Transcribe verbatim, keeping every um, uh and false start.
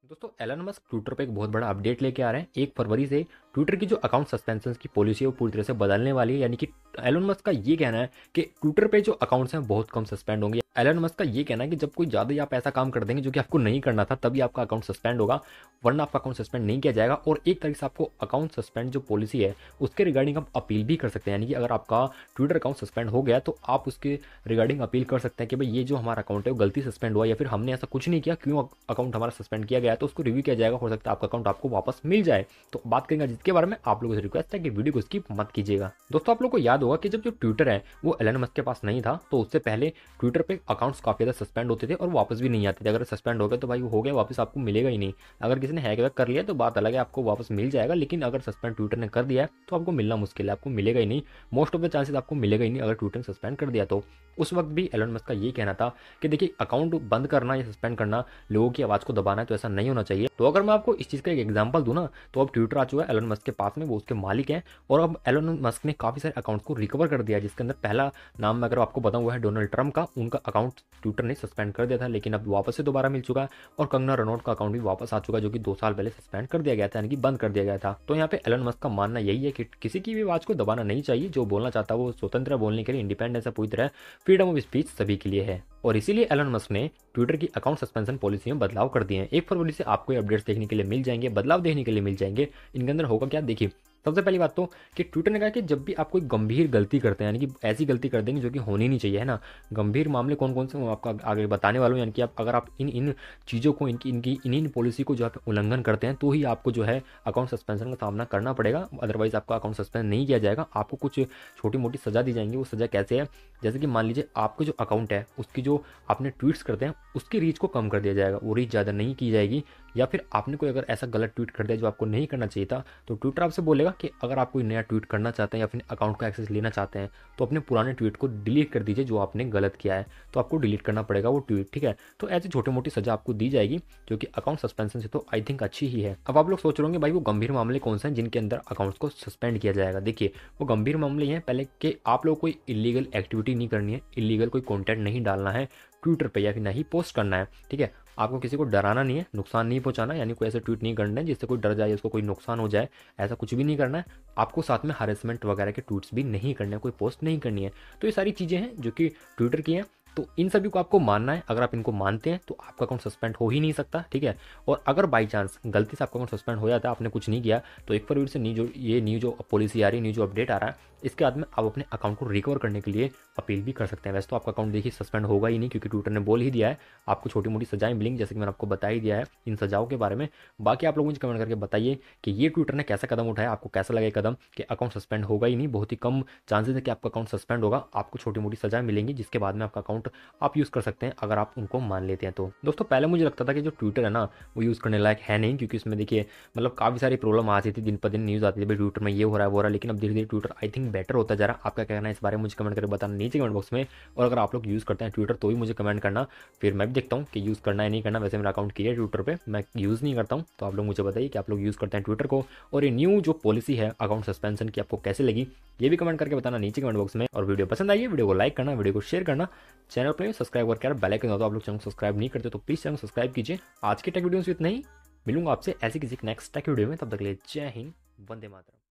दोस्तों Elon Musk Twitter पे एक बहुत बड़ा अपडेट लेके आ रहे हैं। एक फरवरी से ट्विटर की जो अकाउंट सस्पेंशन की पॉलिसी है वो पूरी तरह से बदलने वाली है। यानी कि एलन मस्क का ये कहना है कि ट्विटर पे जो अकाउंट्स हैं बहुत कम सस्पेंड होंगे। एलन मस्क का ये कहना है कि जब कोई ज़्यादा ही आप ऐसा काम कर देंगे जो कि आपको नहीं करना था तभी आपका अकाउंट सस्पेंड होगा, वरना आपका अकाउंट सस्पेंड नहीं किया जाएगा। और एक तरीके से आपको अकाउंट सस्पेंड जो पॉलिसी है उसके रिगार्डिंग आप अपील भी कर सकते हैं। यानी कि अगर आपका ट्विटर अकाउंट सस्पेंड हो गया तो आप उसके रिगार्डिंग अपील कर सकते हैं कि भाई ये जो हमारा अकाउंट है वो गलती सस्पेंड हुआ या फिर हमने ऐसा कुछ नहीं किया, क्यों अकाउंट हमारा सस्पेंड किया गया है, तो उसको रिव्यू किया जाएगा। हो सकता है आपका अकाउंट आपको वापस मिल जाए। तो बात करेंगे जिसके बारे में आप लोगों से रिक्वेस्ट है कि वीडियो को स्किप मत कीजिएगा। दोस्तों आप लोगों को याद होगा कि जब जो ट्विटर है वो एलन मस्क के पास नहीं था तो उससे पहले ट्विटर पे अकाउंट्स काफी ज्यादा सस्पेंड होते थे और वापस भी नहीं आते थे। अगर सस्पेंड हो गए तो भाई वो हो गया, वापस आपको मिलेगा ही नहीं। अगर किसी ने हैक वैक कर लिया तो बात अलग है, आपको वापस मिल जाएगा। लेकिन अगर सस्पेंड ट्विटर ने कर दिया है तो आपको मिलना मुश्किल है, आपको मिलेगा ही नहीं। मोस्ट ऑफ द चांसेस आपको मिलेगा ही नहीं अगर ट्विटर ने सस्पेंड कर दिया तो। उस वक्त भी एलन मस्क का ये कहना था कि देखिए अकाउंट बंद करना या सस्पेंड करना लोगों की आवाज को दबाना है, तो ऐसा नहीं होना चाहिए। तो अगर मैं आपको इस चीज का एक एग्जांपल दूं ना, तो अब ट्विटर आ चुका है एलन मस्क के पास में, वो उसके मालिक हैं। और अब एलन मस्क ने काफी सारे अकाउंट्स को रिकवर कर दिया है, जिसके अंदर पहला नाम मैं अगर आपको बताऊं वो है डोनाल्ड ट्रंप का। उनका अकाउंट ट्विटर ने सस्पेंड कर दिया था लेकिन अब वापस से दोबारा मिल चुका है। और कंगना रनौत का अकाउंट भी वापस आ चुका है जो कि दो साल पहले सस्पेंड कर दिया गया था, यानी कि बंद कर दिया गया था। तो यहाँ पे एलन मस्क का मानना यही है कि किसी की भी आवाज को दबाना नहीं चाहिए। जो बोलना चाहता है वो स्वतंत्र बोलने के लिए, इंडिपेंडेंस है पूरी तरह, फ्रीडम ऑफ स्पीच सभी के लिए है। और इसीलिए एलन मस्क ने ट्विटर की अकाउंट सस्पेंशन पॉलिसी में बदलाव कर दिए हैं। एक फरवरी से आपको अपडेट्स देखने के लिए मिल जाएंगे, बदलाव देखने के लिए मिल जाएंगे। इनके अंदर होगा क्या, देखिए सबसे पहली बात तो कि ट्विटर ने कहा कि जब भी आप कोई गंभीर गलती करते हैं, यानी कि ऐसी गलती कर देंगे जो कि होनी नहीं चाहिए, है ना। गंभीर मामले कौन कौन से मैं आपको आगे बताने वाला हूँ। यानी कि आप अगर आप इन इन चीज़ों को, इनकी इनकी इन इन पॉलिसी को जो आप उल्लंघन करते हैं तो ही आपको जो है अकाउंट सस्पेंशन का सामना करना पड़ेगा। अदरवाइज आपका अकाउंट सस्पेंड नहीं किया जाएगा, आपको कुछ छोटी मोटी सजा दी जाएंगी। वो सजा कैसे है, जैसे कि मान लीजिए आपके जो अकाउंट है उसकी जो आपने ट्वीट्स करते हैं उसकी रीच को कम कर दिया जाएगा, वो रीच ज़्यादा नहीं की जाएगी। या फिर आपने कोई अगर ऐसा गलत ट्वीट कर दिया जो आपको नहीं करना चाहिए था तो ट्विटर आपसे बोलेगा कि अगर आप कोई नया ट्वीट करना चाहते हैं या फिर अकाउंट का एक्सेस लेना चाहते हैं तो अपने पुराने ट्वीट को डिलीट कर दीजिए जो आपने गलत किया है। तो आपको डिलीट करना पड़ेगा वो ट्वीट, ठीक है। तो ऐसी छोटी मोटी सजा आपको दी जाएगी जो कि अकाउंट सस्पेंशन से तो आई थिंक अच्छी ही है। अब आप लोग सोच रहे होंगे भाई वो गंभीर मामले कौन से हैं जिनके अंदर अकाउंट्स को सस्पेंड किया जाएगा। देखिए वो गंभीर मामले हैं पहले कि आप लोग कोई इलीगल एक्टिविटी नहीं करनी है, इलीगल कोई कंटेंट नहीं डालना है ट्विटर पे या फिर नहीं पोस्ट करना है, ठीक है। आपको किसी को डराना नहीं है, नुकसान नहीं पहुंचाना, यानी कोई ऐसे ट्वीट नहीं करना है जिससे कोई डर जाए, उसको कोई नुकसान हो जाए, ऐसा कुछ भी नहीं करना है। आपको साथ में हरेसमेंट वगैरह के ट्वीट्स भी नहीं करने, कोई पोस्ट नहीं करनी है। तो ये सारी चीज़ें हैं जो कि ट्विटर की हैं, तो इन सभी को आपको मानना है। अगर आप इनको मानते हैं तो आपका अकाउंट सस्पेंड हो ही नहीं सकता, ठीक है। और अगर बाई चांस गलती से आपका अकाउंट सस्पेंड हो जाता है, आपने कुछ नहीं किया, तो एक फरवरी से न्यू जो ये न्यू जो पॉलिसी आ रही है, न्यू जो अपडेट आ रहा है, इसके बाद में आप अपने अकाउंट को रिकवर करने के लिए अपील भी कर सकते हैं। वैसे तो आपका अकाउंट देखिए सस्पेंड होगा ही नहीं क्योंकि ट्विटर ने बोल ही दिया है, आपको छोटी मोटी सजाएं मिलेंगी, जैसे कि मैंने आपको बता ही दिया है इन सजाओं के बारे में। बाकी आप लोग मुझे कमेंट करके बताइए कि ये ट्विटर ने कैसा कदम उठाया, आपको कैसा लगा ये कदम कि अकाउंट सस्पेंड होगा ही नहीं। बहुत ही कम चांसेस है कि आपका अकाउंट सस्पेंड होगा, आपको छोटी मोटी सजाएं मिलेंगी जिसके बाद में आपका अकाउंट आप यूज़ कर सकते हैं अगर आप उनको मान लेते हैं तो। दोस्तों पहले मुझे लगता था कि जो ट्विटर है ना वो यूज़ करने लायक है नहीं, क्योंकि इसमें देखिए मतलब काफ़ी सारी प्रॉब्लम आती थी, दिन पर दिन न्यूज़ आती थी भाई ट्विटर में ये हो रहा है वो हो रहा है। लेकिन अब धीरे धीरे ट्विटर आई थिंक बेटर होता जा रहा है। आपका कहना है इस बारे में मुझे कमेंट करके बताना नीचे कमेंट बॉक्स में। और अगर आप लोग यूज़ करते हैं ट्विटर तो भी मुझे कमेंट करना, फिर मैं भी देखता हूँ कि यूज़ करना है नहीं करना। वैसे मेरा अकाउंट किया है ट्विटर पर, मैं यूज़ नहीं करता हूँ, तो आप लोग मुझे बताइए कि आप लोग यूज़ करते हैं ट्विटर को। और ये न्यू जो पॉलिसी है अकाउंट सस्पेंशन की आपको कैसे लगी ये भी कमेंट करके बताना नीचे कमेंट बॉक्स में। और वीडियो पसंद आई है वीडियो को लाइक करना, वीडियो को शेयर करना, चैनल पर सब्सक्राइब करके बेल आइकन दबाओ। आप लोग चैनल सब्सक्राइब नहीं करते तो प्लीज चैनल सब्सक्राइब कीजिए। आज के टेक वीडियो में इतना ही, मिलूंगा आपसे ऐसी किसी नेक्स्ट टेक वीडियो में, तब तक के लिए जय हिंद, वंदे मातरम।